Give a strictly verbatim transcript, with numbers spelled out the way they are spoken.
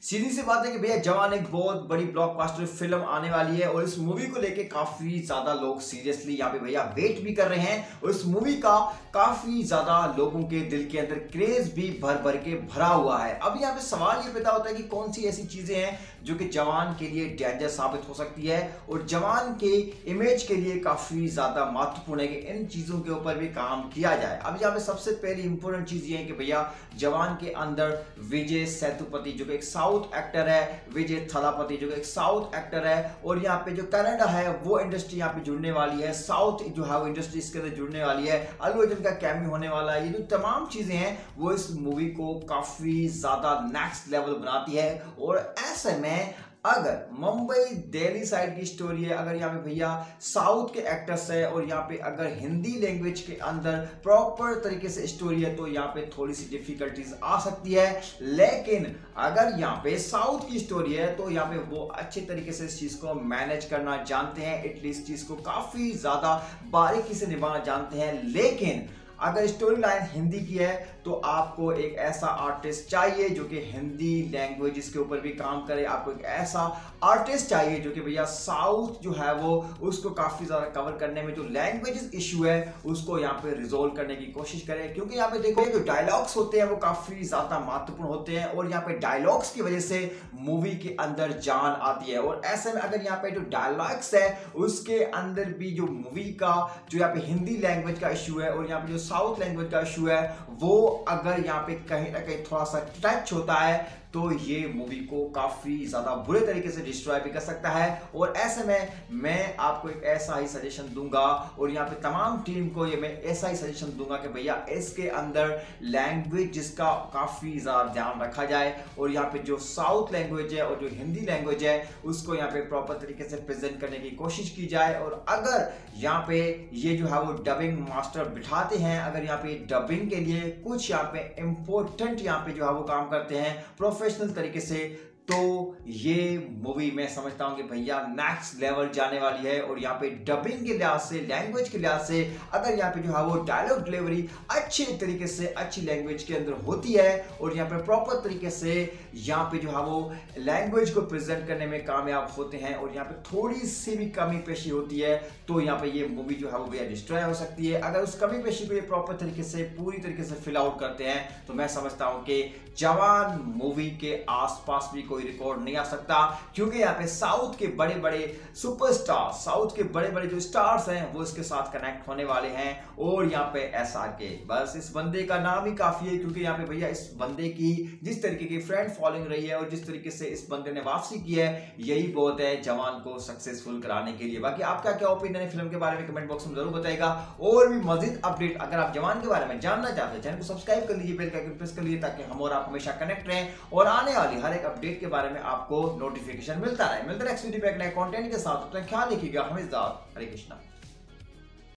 सीधी सी बात है कि भैया जवान एक बहुत बड़ी ब्लॉकबस्टर फिल्म आने वाली है और इस मूवी को लेके काफी ज्यादा लोग सीरियसली यहाँ पे भैया वेट भी कर रहे हैं और इस मूवी का काफी ज्यादा लोगों के दिल के अंदर क्रेज भी भर भर के भरा हुआ है। अब यहाँ पे सवाल ये पैदा होता है कि कौन सी ऐसी चीजें हैं जो कि जवान के लिए डेंजर साबित हो सकती है और जवान के इमेज के लिए काफी ज्यादा महत्वपूर्ण है कि इन चीजों के ऊपर भी काम किया जाए। अब यहाँ पे सबसे पहली इंपॉर्टेंट चीज ये है कि भैया जवान के अंदर विजय सेतुपति जो कि एक साउथ एक्टर है, विजय थलापति जो कि एक साउथ एक्टर है और यहाँ पे जो कनाडा है वो इंडस्ट्री यहाँ पे जुड़ने वाली है, साउथ जो है वो इंडस्ट्री इसके अंदर जुड़ने वाली है, अल्लू अर्जुन का कैमियो होने वाला है। ये जो तमाम चीजें हैं वो इस मूवी को काफी ज्यादा नेक्स्ट लेवल बनाती है और ऐसे में अगर मुंबई दिल्ली साइड की स्टोरी है, अगर यहाँ पे भैया साउथ के एक्टर्स है और यहाँ पे अगर हिंदी लैंग्वेज के अंदर प्रॉपर तरीके से स्टोरी है तो यहाँ पे थोड़ी सी डिफिकल्टीज आ सकती है। लेकिन अगर यहाँ पे साउथ की स्टोरी है तो यहाँ पे वो अच्छे तरीके से इस चीज को मैनेज करना जानते हैं, एटलीस्ट इस चीज को काफी ज्यादा बारीकी से निभाना जानते हैं। लेकिन अगर स्टोरी लाइन हिंदी की है तो आपको एक ऐसा आर्टिस्ट चाहिए जो कि हिंदी लैंग्वेजेस के ऊपर भी काम करे, आपको एक ऐसा आर्टिस्ट चाहिए जो कि भैया साउथ जो है वो उसको काफी ज्यादा कवर करने में जो लैंग्वेजेस इशू है उसको यहाँ पे रिजोल्व करने की कोशिश करे। क्योंकि यहाँ पे देखो जो डायलॉग्स होते हैं वो काफी ज्यादा महत्वपूर्ण होते हैं और यहाँ पे डायलॉग्स की वजह से मूवी के अंदर जान आती है और ऐसे में अगर यहाँ पे जो डायलॉग्स है उसके अंदर भी जो मूवी का जो यहाँ पे हिंदी लैंग्वेज का इशू है और यहाँ पे जो साउथ लैंग्वेज का इशू है वो अगर यहाँ पे कहीं ना कहीं थोड़ा सा टच होता है तो ये मूवी को काफी ज्यादा बुरे तरीके से डिस्ट्रॉय भी कर सकता है। और ऐसे में मैं आपको एक ऐसा ही सजेशन दूंगा और यहाँ पे तमाम टीम को ये मैं ऐसा ही सजेशन दूंगा कि भैया इसके अंदर लैंग्वेज जिसका काफी ज्यादा ध्यान रखा जाए और यहाँ पे जो साउथ लैंग्वेज है और जो हिंदी लैंग्वेज है उसको यहाँ पे प्रॉपर तरीके से प्रेजेंट करने की कोशिश की जाए। और अगर यहाँ पे ये जो है वो डबिंग मास्टर बिठाते हैं, अगर यहाँ पे डबिंग के लिए कुछ यहाँ पे इंपॉर्टेंट यहाँ पे जो है वो काम करते हैं प्रोफेशनल तरीके से, तो ये मूवी मैं समझता हूं कि भैया नेक्स्ट लेवल जाने वाली है। और यहाँ पे डबिंग के लिहाज से, लैंग्वेज के लिहाज से अगर यहाँ पे जो है वो डायलॉग डिलीवरी अच्छे तरीके से अच्छी लैंग्वेज के अंदर होती है और यहाँ पे प्रॉपर तरीके से यहाँ पे जो है वो लैंग्वेज को प्रेजेंट करने में कामयाब होते हैं और यहाँ पे थोड़ी सी भी कमी पेशी होती है तो यहाँ पे ये मूवी जो है वो भैया डिस्ट्रॉय हो सकती है। अगर उस कमी पेशी को ये प्रॉपर तरीके से पूरी तरीके से फिल आउट करते हैं तो मैं समझता हूं कि जवान मूवी के आसपास भी कोई रिकॉर्ड नहीं आ सकता। क्योंकि यहाँ पे साउथ के बड़े बड़े सुपरस्टार, साउथ के बड़े बड़े जो स्टार्स हैं वो इसके साथ कनेक्ट होने वाले हैं और यहाँ पे एस आर के, बस इस बंदे का नाम ही काफी है। क्योंकि यहाँ पे भैया इस बंदे की जिस तरीके की फ्रेंड फॉलोइंग रही है और जिस तरीके से इस बंदे ने वापसी की है यही बहुत है जवान को सक्सेसफुल कराने के लिए। बाकी आपका क्या ओपिनियन है फिल्म के बारे में कमेंट बॉक्स में जरूर बताएगा। और भी मजीद अपडेट अगर आप जवान के बारे में जानना चाहते हैं चैनल को सब्सक्राइब कर लीजिए, बेल का आइकन प्रेस कर लीजिए ताकि हम और आप हमेशा कनेक्ट रहें और आने वाली हर एक अपडेट के बारे में आपको नोटिफिकेशन मिलता रहे। मिलता है नेक्स्ट वीडियो पे एक नए कंटेंट के साथ। अपना ख्याल रखिएगा। हमेशा हरे कृष्णा।